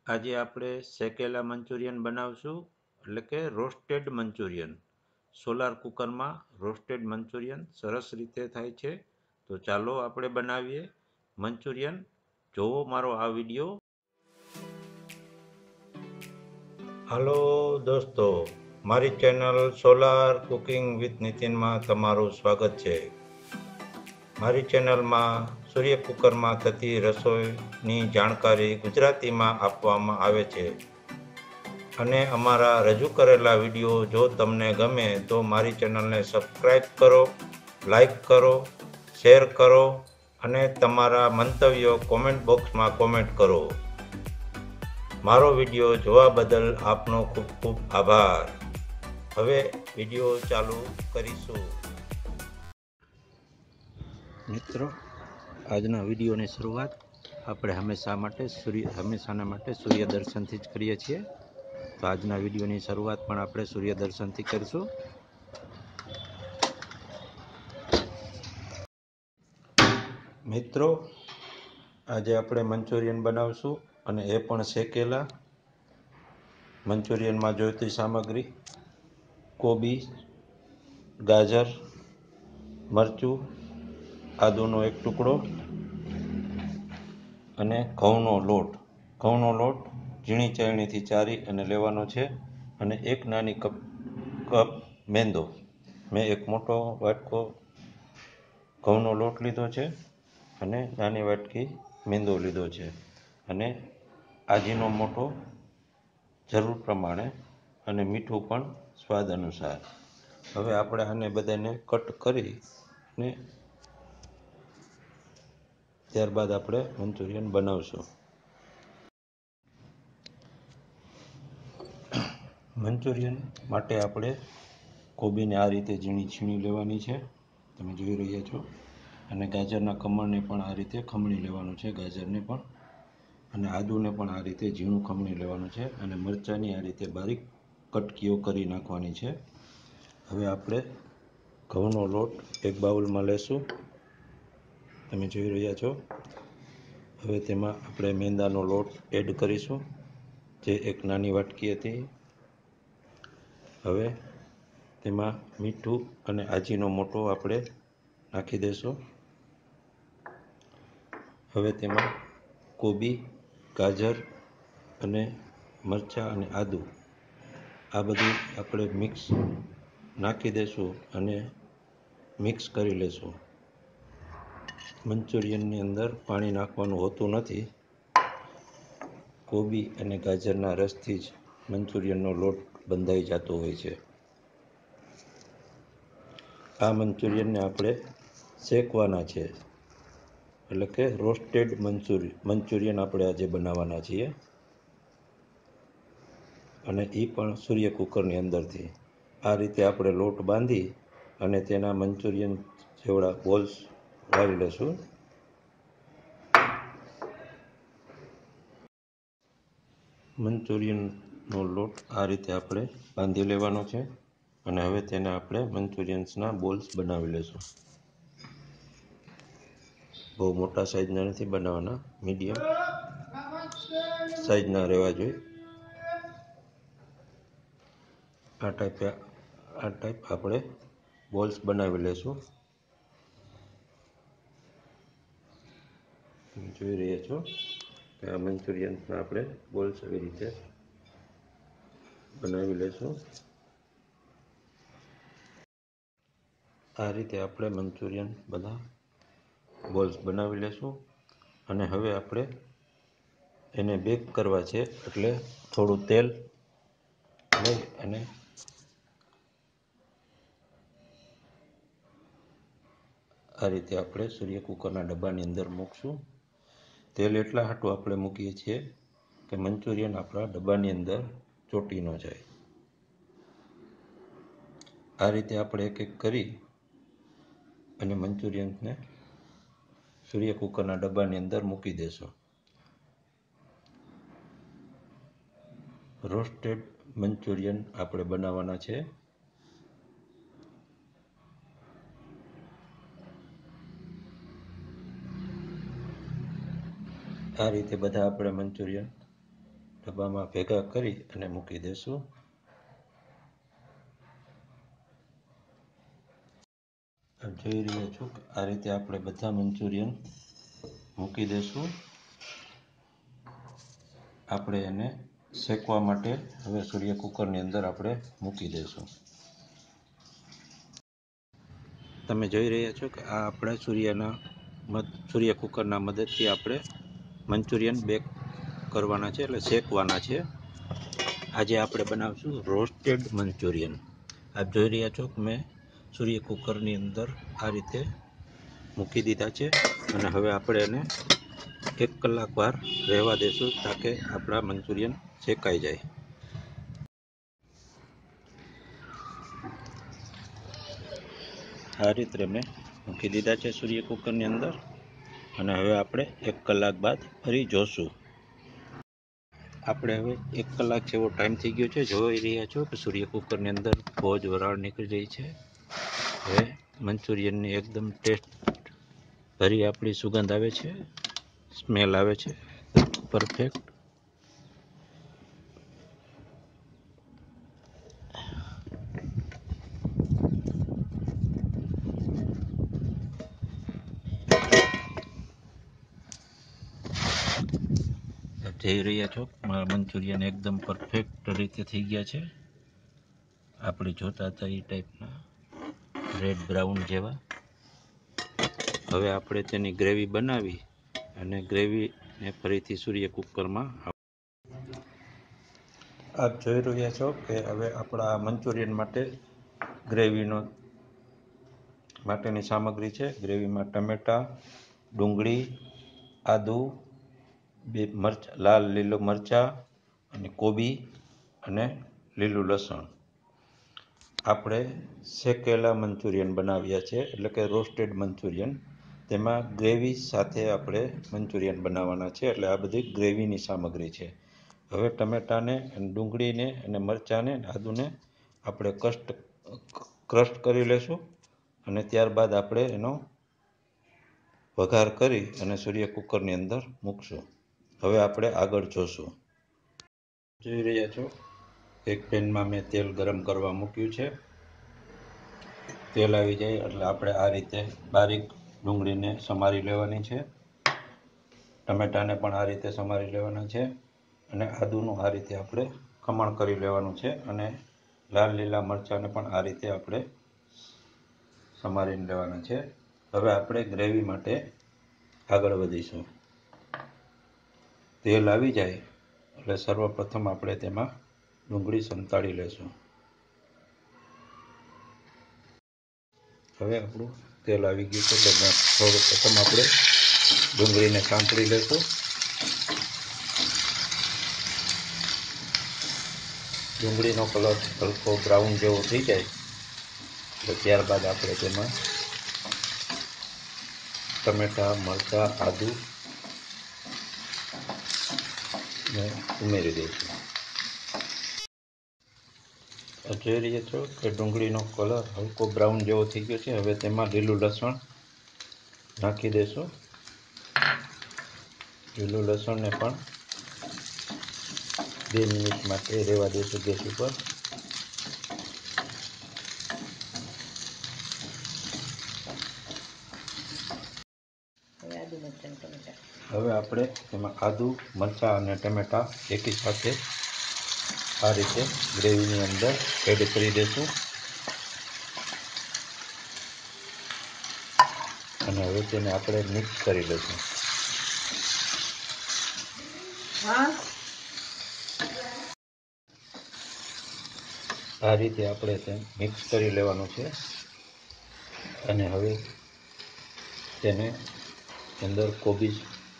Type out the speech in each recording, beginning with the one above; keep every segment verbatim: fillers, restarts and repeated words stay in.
આજે આપણે શેકેલા મંચુરિયન બનાવશું, એટલે કે રોસ્ટેડ મંચુરિયન. સોલાર કુકરમાં રોસ્ટેડ મંચુરિયન સરસ રીતે થાય છે. તો ચાલો આપણે બનાવીએ મંચુરિયન. જોવો મારો આ વિડીયો. હાલો દોસ્તો, મારી ચેનલ સોલાર કુકિંગ વિથ નીતિનમાં તમારું સ્વાગત છે. મારી ચેનલમાં સૂર્ય કુકરમાં થતી રસોઈની જાણકારી ગુજરાતીમાં આપવામાં આવે છે. અને અમારા રજૂ કરેલા વિડીયો જો તમને ગમે તો મારી ચેનલને સબસ્ક્રાઈબ કરો, લાઈક કરો, શેર કરો અને તમારા મંતવ્યો કોમેન્ટ બોક્સમાં કોમેન્ટ કરો. મારો વિડીયો જોવા બદલ આપનો ખૂબ ખૂબ આભાર. હવે વિડીયો ચાલુ કરીશું. મિત્રો, આજના વિડીયોની શરૂઆત આપણે હંમેશા માટે સૂર્ય હંમેશાના માટે સૂર્ય દર્શનથી જ કરીએ છીએ. તો આજના વિડીયોની શરૂઆત પણ આપણે સૂર્ય દર્શનથી કરીશું. મિત્રો, આજે આપણે મંચુરિયન બનાવશું અને એ પણ શેકેલા. મંચુરિયનમાં જોઈતી સામગ્રી: કોબી, ગાજર, મરચું, આદુનો એક ટુકડો અને ઘઉંનો લોટ. ઘઉંનો લોટ ઝીણી ચાળણીથી ચારી અને લેવાનો છે. અને એક નાની કપ કપ મેંદો. મેં એક મોટો વાટકો ઘઉંનો લોટ લીધો છે અને નાની વાટકી મેંદો લીધો છે. અને આજીનો મોટો જરૂર પ્રમાણે અને મીઠું પણ સ્વાદ અનુસાર. હવે આપણે આને બધાને કટ કરી ને ત્યારબાદ આપણે મંચુરિયન બનાવશું. મંચુરિયન માટે આપણે કોબીને આ રીતે ઝીણી છીણી લેવાની છે, તમે જોઈ રહ્યા છો. અને ગાજરના કમળને પણ આ રીતે ખમણી લેવાનું છે, ગાજરને પણ. અને આદુને પણ આ રીતે ઝીણું ખમણી લેવાનું છે. અને મરચાંની આ રીતે બારીક કટકીઓ કરી નાખવાની છે. હવે આપણે ઘઉંનો લોટ એક બાઉલમાં લેશું, તમે જોઈ રહ્યા છો. હવે તેમાં આપણે મેંદાનો લોટ એડ કરીશું, જે એક નાની વાટકી હતી. હવે તેમાં મીઠું અને આજીનો મોટો આપણે નાખી દઈશું. હવે તેમાં કોબી, ગાજર અને મરચાં અને આદુ આ બધું આપણે મિક્સ નાખી દઈશું અને મિક્સ કરી લઈશું. મંચુરિયનની અંદર પાણી નાખવાનું હોતું નથી. કોબી અને ગાજરના રસથી જ મંચુરિયનનો લોટ બંધાઈ જતો હોય છે. આ મંચુરિયનને આપણે શેકવાના છે, એટલે કે રોસ્ટેડ મંચુરિયન મંચુરિયન આપણે આજે બનાવવાના છીએ. અને એ પણ સૂર્ય કુકરની અંદરથી આ રીતે આપણે લોટ બાંધી અને તેના મંચુરિયન જેવડા બોલ્સ વાળી લઈશું. મંચુરિયનનો લોટ આ રીતે આપણે બાંધી લેવાનો છે. અને હવે તેને આપણે મંચુરિયન્સના બોલ્સ બનાવી લઈશું. બહુ મોટા સાઈઝના નથી બનાવવાના, મીડિયમ સાઈઝના રહેવા જોઈએ. આ ટાઈપે આ ટાઈપ આપણે બોલ્સ બનાવી લઈશું. તમે જોઈ રહ્યા છો કે આ મંચુરિયન્સના આપણે બોલ્સ એવી રીતે બનાવી લઈશું. આ રીતે આપણે મંચુરિયન બધા બોલ્સ બનાવી લઈશું. અને હવે આપણે એને બેક કરવા છે, એટલે થોડું તેલ લઈ અને આ રીતે આપણે સૂર્ય કુકરના ડબ્બાની અંદર મૂકશું. તેલ એટલા હાટું આપણે મૂકીએ છીએ કે મંચુરિયન આપણા ડબ્બાની અંદર ચોંટી ન જાય. આ રીતે આપણે એક એક કરી અને મંચુરિયનને સૂર્ય કુકરના ડબ્બાની અંદર મૂકી દેશું. રોસ્ટેડ મંચુરિયન આપણે બનાવવાના છે. આ રીતે બધા આપણે મંચુરિયન ડબ્બામાં ભેગા કરી અને મૂકી દેશું. જોઈ રહ્યા છો કે આ રીતે આપણે બધા મંચુરિયન મૂકી દેશું. આપણે એને શેકવા માટે હવે સૂર્ય કુકરની અંદર આપણે મૂકી દેશું. તમે જોઈ રહ્યા છો કે આ આપણે સૂર્યના સૂર્ય કુકરના મદદથી આપણે મંચુરિયન બેક કરવાના છે, એટલે શેકવાના છે. આજે આપણે બનાવશું રોસ્ટેડ મંચુરિયન. આપ જોઈ રહ્યા છો કે મેં સૂર્ય કુકરની અંદર આ રીતે મૂકી દીધા છે અને હવે આપણે એને એક કલાક વાર રહેવા દેશું તાકે આપણા મંચુરિયન શેકાઈ જાય. આ રીતે મેં મૂકી દીધા છે સૂર્ય કુકરની અંદર અને હવે આપણે એક કલાક બાદ ફરી જોશું. આપણે હવે એક કલાક જેવો ટાઈમ થઈ ગયો છે. જોઈ રહ્યા છો કે સૂર્ય કુકરની અંદર ભોજ વરાળ નીકળી રહી છે. હવે મંચુરિયનની એકદમ ટેસ્ટ ભરી આપણી સુગંધ આવે છે, સ્મેલ આવે છે પરફેક્ટ. જોઈ રહ્યા છો મારા મંચુરિયન એકદમ પરફેક્ટ રીતે થઈ ગયા છે. આપણે જોતા હતા એ ટાઈપના રેડ બ્રાઉન જેવા. હવે આપણે તેની ગ્રેવી બનાવી અને ગ્રેવીને ફરીથી સૂર્ય કુકરમાં આપ જોઈ રહ્યા છો કે હવે આપણા મંચુરિયન માટે ગ્રેવીનો માટેની સામગ્રી છે. ગ્રેવીમાં ટમેટાં, ડુંગળી, આદુ, બે મરચ લાલ લીલો મરચાં અને કોબી અને લીલું લસણ. આપણે શેકેલા મંચુરિયન બનાવ્યા છે, એટલે કે રોસ્ટેડ મંચુરિયન. તેમાં ગ્રેવી સાથે આપણે મંચુરિયન બનાવવાના છે, એટલે આ બધી ગ્રેવીની સામગ્રી છે. હવે ટમેટાને અને ડુંગળીને અને મરચાંને આદુને આપણે કષ્ટ ક્રશ કરી લેશું અને ત્યારબાદ આપણે એનો વઘાર કરી અને સૂર્ય કુકરની અંદર મૂકશું. હવે આપણે આગળ જોશું. જોઈ રહ્યા છો એક પેનમાં મેં તેલ ગરમ કરવા મૂક્યું છે. તેલ આવી જાય એટલે આપણે આ રીતે બારીક ડુંગળીને સમારી લેવાની છે, ટમેટાને પણ આ રીતે સમારી લેવાના છે અને આદુનું આ રીતે આપણે ખમણ કરી લેવાનું છે અને લાલ લીલા મરચાંને પણ આ રીતે આપણે સમારીને લેવાના છે. હવે આપણે ગ્રેવી માટે આગળ વધીશું. તેલ આવી જાય એટલે સર્વપ્રથમ આપણે તેમાં ડુંગળી સંતાડી લેશું. હવે આપણું તેલ આવી ગયું છે એટલે સર્વપ્રથમ આપણે ડુંગળીને સાંતળી લેશું. ડુંગળીનો કલર હલકો બ્રાઉન જેવો થઈ જાય એટલે ત્યારબાદ આપણે તેમાં ટમેટાં, મરચાં, આદુ ને ઉમેરી દઈશું. જોઈ રહ્યા છો કે ડુંગળીનો કલર હલકો બ્રાઉન જેવો થઈ ગયો છે. હવે તેમાં લીલું લસણ નાખી દઈશું. લીલું લસણને પણ બે મિનિટ માટે રહેવા દઈશું ગેસ ઉપર. હવે આપણે તેમાં આદુ, મરચાં અને ટમેટાં એકી સાથે આ રીતે ગ્રેવીની અંદર એડ કરી દઈશું અને હવે તેને આપણે મિક્સ કરી લઈશું. આ રીતે આપણે તેને મિક્સ કરી લેવાનું છે અને હવે તેને અંદર કોબીજ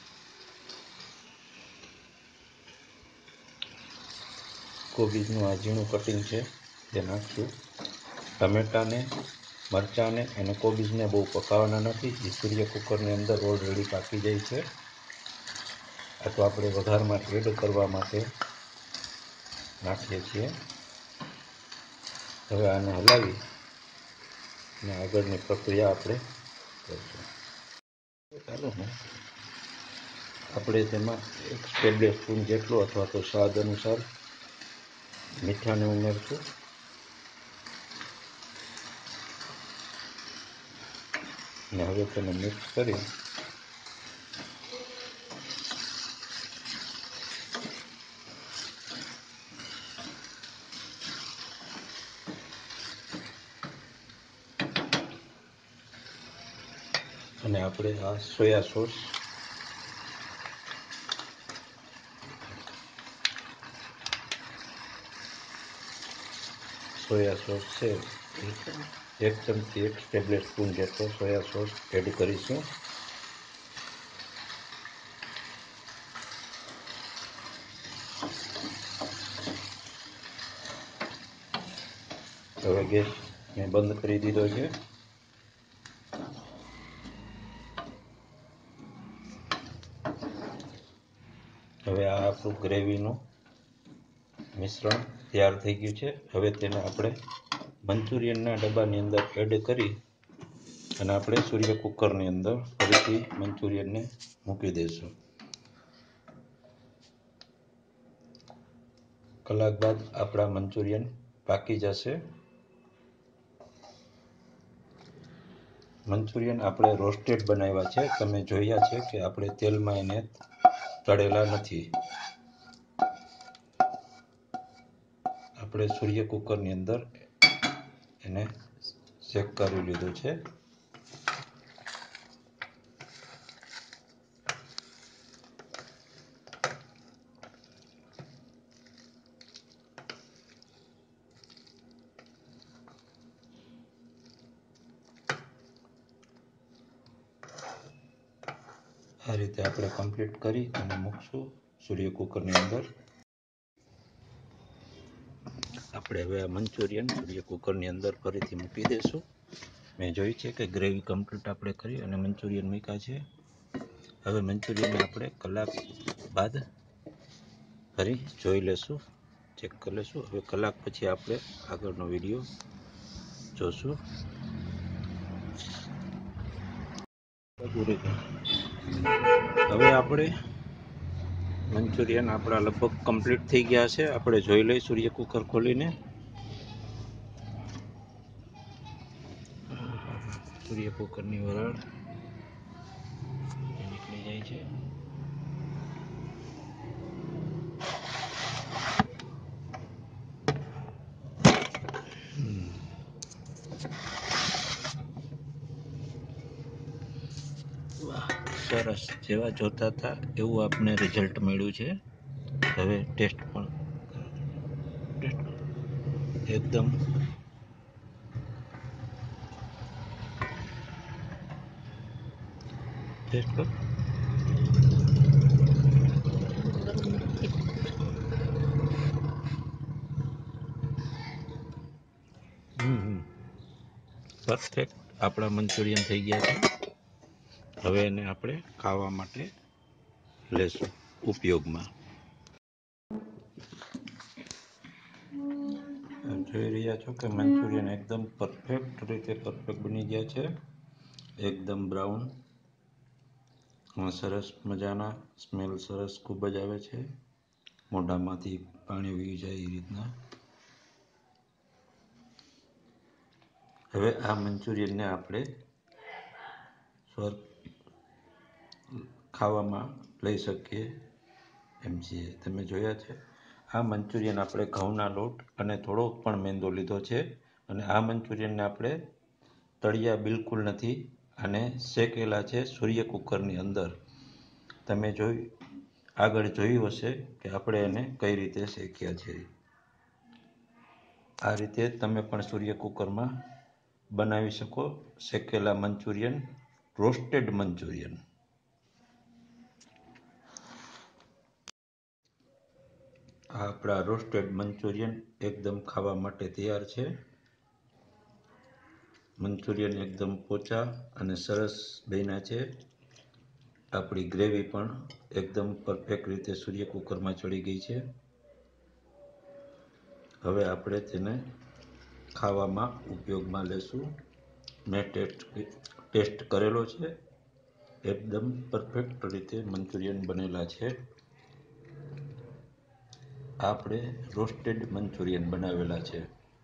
કોબીજનું આ ઝીણું કટિંગ છે તે નાખશું. ટમેટાને, મરચાંને અને કોબીજને બહુ પકાવવાના નથી, એ સૂર્ય કુકરની અંદર ઓલરેડી પાકી જાય છે. આ તો આપણે વઘારમાં એડ કરવા માટે નાખીએ છીએ. હવે આને હલાવી અને આગળની પ્રક્રિયા આપણે કરશું. ચાલો ને આપણે તેમાં એક ટેબલ સ્પૂન જેટલું અથવા તો સ્વાદ અનુસાર મીઠાને ઉમેરશું. અને હવે તેને મિક્સ કરી અને આપણે આ સોયા સોસ સોયા સોસ છે એક ચમચી એક ટેબલ સ્પૂન જેટલો સોયા સોસ એડ કરીશું. હવે ગેસ મેં બંધ કરી દીધો છે. હવે આ આપણું ગ્રેવીનું મિશ્રણ તૈયાર થઈ ગયું છે. હવે તેને આપણે મંચુરિયનના ડબ્બાની અંદર એડ કરી અને આપણે સૂર્ય કુકરની અંદર ફરીથી મંચુરિયનને મૂકી દઈશું. કલાક બાદ આપણા મંચુરિયન પાકી જશે. મંચુરિયન આપણે રોસ્ટેડ બનાવ્યા છે. તમે જોયા છે કે આપણે તેલમાં એને તળેલા નથી. આપણે સૂર્ય કુકરની અંદર એને શેક કરી લીધું છે. આ રીતે આપણે કમ્પ્લીટ કરી અને મૂકશું સૂર્ય કુકરની અંદર. આપણે હવે આ મંચુરિયન સૂર્ય કુકરની અંદર ફરીથી મૂકી દઈશું. મેં જોઈ છે કે ગ્રેવી કમ્પ્લીટ આપણે કરી અને મંચુરિયન મૂક્યા છે. હવે મંચુરિયન આપણે કલાક બાદ ફરી જોઈ લેશું, ચેક કરી લેશું. હવે કલાક પછી આપણે આગળનો વિડીયો જોશું. હવે આપણે મંચુરિયન આપણા લગભગ કમ્પ્લીટ થઈ ગયા છે. આપણે જોઈ લઈ સૂર્ય કુકર ખોલીને. સૂર્ય કુકરની વરાળ નીકળી જાય છે. સરસ, જેવા જોતા હતા એવું આપણે રિઝલ્ટ મળ્યું છે. હવે ટેસ્ટ પણ એકદમ ટેસ્ટ પર પરફેક્ટ આપણા મંચુરિયન થઈ ગયા છે. હવે એને આપણે ખાવા માટે લેશું ઉપયોગમાં. જોઈ રહ્યા છો કે મંચુરિયન એકદમ પરફેક્ટ રીતે પરફેક્ટ બની ગયા છે. એકદમ બ્રાઉન, સરસ મજાના, સ્મેલ સરસ ખૂબ જ આવે છે. મોઢામાંથી પાણી વહી જાય એ રીતના. હવે આ મંચુરિયનને આપણે સ્વર્ગ ખાવામાં લઈ શકીએ એમ છીએ. તમે જોયા છે આ મંચુરિયન આપણે ઘઉંના લોટ અને થોડોક પણ મેંદો લીધો છે. અને આ મંચુરિયનને આપણે તળિયા બિલકુલ નથી અને શેકેલા છે સૂર્ય કુકરની અંદર. તમે જોઈ આગળ જોયું હશે કે આપણે એને કઈ રીતે શેક્યા છે. આ રીતે તમે પણ સૂર્ય કુકરમાં બનાવી શકો શેકેલા મંચુરિયન, રોસ્ટેડ મંચુરિયન. આ આપણા રોસ્ટેડ મંચુરિયન એકદમ ખાવા માટે તૈયાર છે. મંચુરિયન એકદમ પોચા અને સરસ બન્યા છે. આપણી ગ્રેવી પણ એકદમ પરફેક્ટ રીતે સૂર્ય કુકરમાં ચડી ગઈ છે. હવે આપણે તેને ખાવામાં ઉપયોગમાં લેશું. મેં ટેસ્ટ ટેસ્ટ કરેલો છે એકદમ પરફેક્ટ રીતે મંચુરિયન બનેલા છે. આપણે રોસ્ટેડ મંચુરિયન બનાવેલા છે.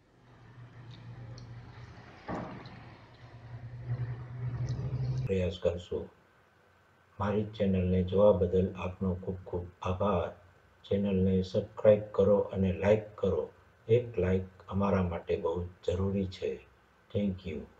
પ્રયાસ કરશો. મારી ચેનલને જોવા બદલ આપનો ખૂબ ખૂબ આભાર. ચેનલને સબસ્ક્રાઈબ કરો અને લાઈક કરો. એક લાઈક અમારા માટે બહુ જરૂરી છે. Thank you.